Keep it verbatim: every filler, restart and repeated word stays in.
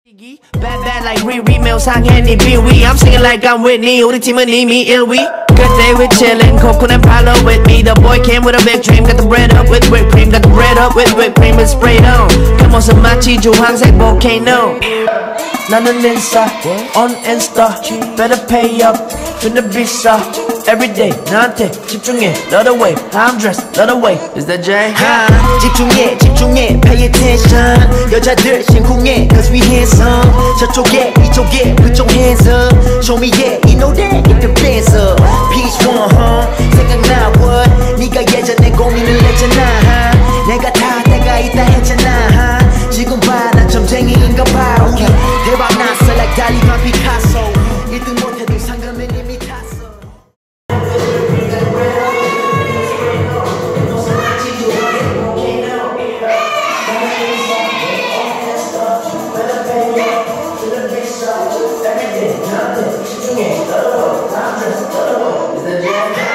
Bad bad like Riri 묘상해 비위 I'm singing like I'm Whitney 우리 팀은 이미 일 위 Good day we chillin' coconut palo with me The boy came with a big dream Got the bread up with whipped cream Got the bread up with whipped cream It's sprayed on 그 모습 마치 주황색 volcano 나는 인싸 on insta Better pay up finna 비싸 Everyday 나한테 집중해 Love the way I'm dressed Love the way Is that Jay? 하, 집중해 집중해 Pay attention 여자들 심쿵해 Cause we handsome 저쪽에 이쪽에 Put your hands up Show me yeah 이 노래 Get the bands up Peach one huh 생각나 what 네가 예전에 고민을 했잖아 내가 다 때가 있다 했잖아 지금 봐 난 점쟁이인가 봐 okay. 대박 났어 like 달리가 피카소 일 등 못해도 상금은 이미 탔어 Is that Jay?